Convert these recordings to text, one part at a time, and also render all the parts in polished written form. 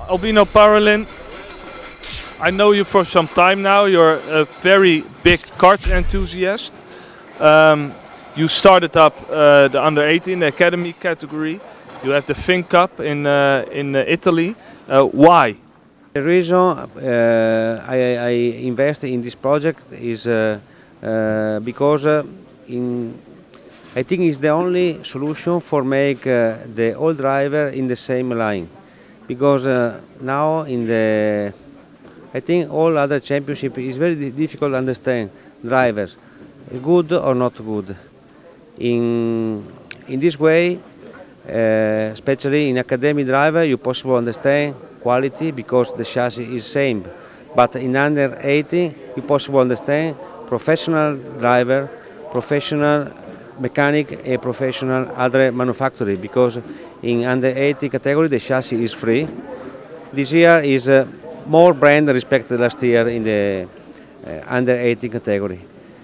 Albino Parolin, I know you for some time now. You're a very big kart enthusiast. You started up the under-18, the academy category. You have the Finn Cup in Italy. Why? The reason I invest in this project is because I think it's the only solution for make the old driver in the same line. Because now I think all other championship is very difficult to understand drivers, good or not good. In this way, especially in academy driver, you possible understand quality because the chassis is same. But in under 18, you possible understand professional driver, professional mechanic, and professional other manufacturer because in under 80 category the chassis is free. This year is more brand respect to last year in the under 80 category.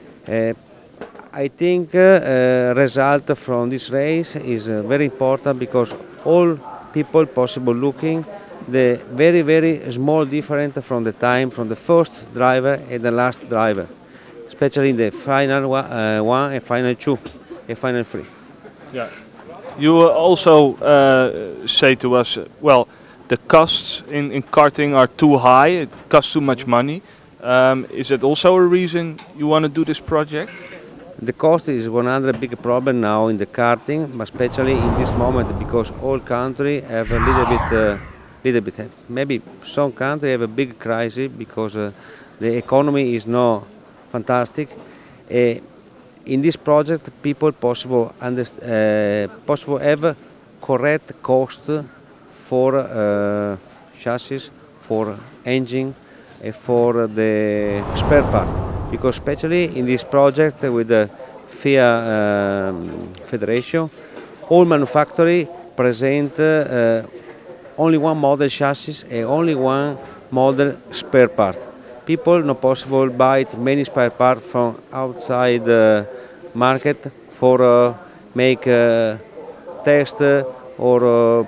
I think result from this race is very important because all people possible looking the very small difference from the time from the first driver and the last driver, especially in the final one and final two and final three. Yeah. You also say to us, well, the costs in karting are too high. It costs too much money. Is that also a reason you want to do this project? The cost is one other big problem now in the karting, but especially in this moment because all countries have a little bit, maybe some countries have a big crisis because the economy is not fantastic. In this project, people possible have correct cost for chassis, for engine, and for the spare part. Because especially in this project with the FIA Federation, all manufacturers present only one model chassis and only one model spare part. People not possible buy many spare parts from outside the market for make test or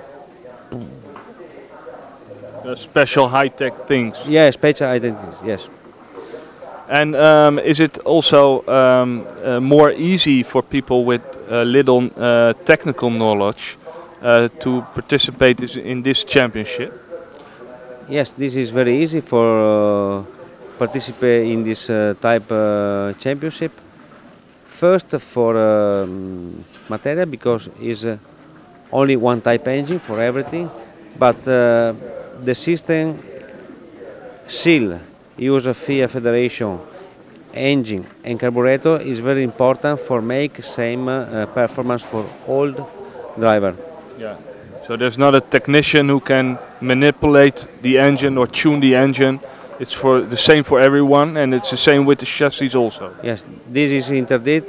special high-tech things. Yeah, special identities. Yes. And is it also more easy for people with little technical knowledge to participate in this championship? Yes, this is very easy for participate in this type championship. First for material because is only one type engine for everything, but the system seal use of FIA Federation engine and carburetor is very important for make same performance for all driver. Yeah. So there's not a technician who can manipulate the engine or tune the engine. It's for the same for everyone, and it's the same with the chassis also. Yes, this is interdit.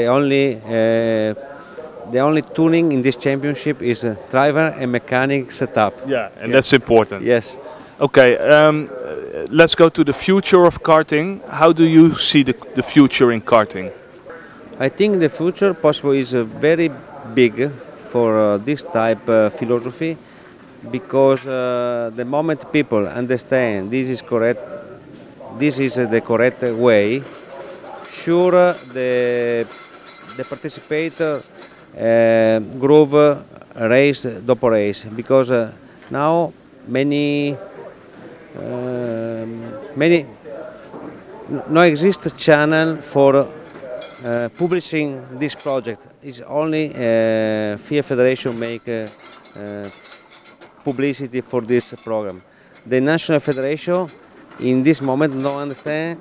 The only tuning in this championship is driver and mechanic setup. Yeah, and that's important. Yes. Okay, let's go to the future of karting. How do you see the future in karting? I think the future possible is very big for this type of philosophy because the moment people understand this is correct, this is the correct way, sure the participator groove race dopo race because now many no exist channel for publishing this project. It's only FIA Federation make publicity for this program. The National Federation in this moment don't understand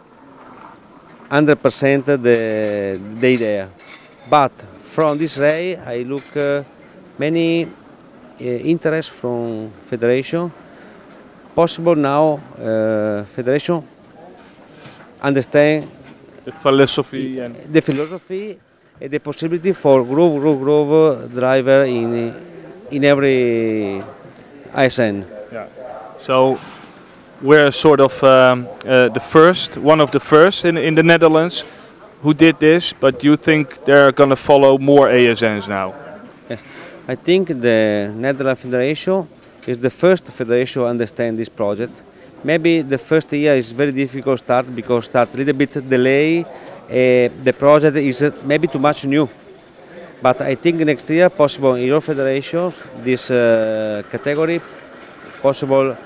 100% the idea. But from this race I look many interest from Federation. Possible now Federation understand the philosophy and the possibility for groove driver in every ISN. Yeah. So we're sort of one of the first in the Netherlands who did this, but you think they're going to follow more ASNs now? Yes. I think the Netherlands Federation It's the first federation to understand this project. Maybe the first year is very difficult to start because start a little bit delay. The project is maybe too much new. But I think next year possible in your federation, this category possible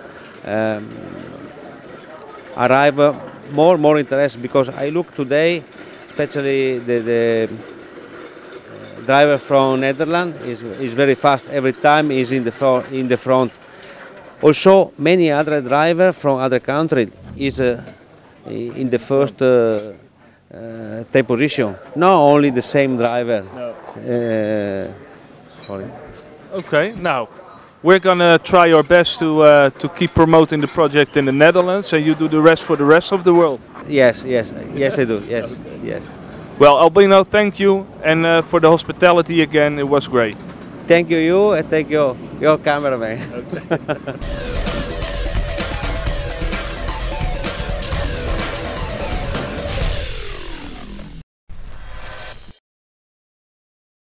arrive more interest, because I look today, especially the driver from Netherlands is very fast. Every time is in the front. Also, many other drivers from other countries is in the first 10 position. Not only the same driver. No. Sorry. Okay, now we're gonna try our best to keep promoting the project in the Netherlands, and you do the rest for the rest of the world. Yes, I do. Yes, yes. Well, Albino, thank you, and for the hospitality again, it was great. Thank you, and thank you, your cameraman. Okay.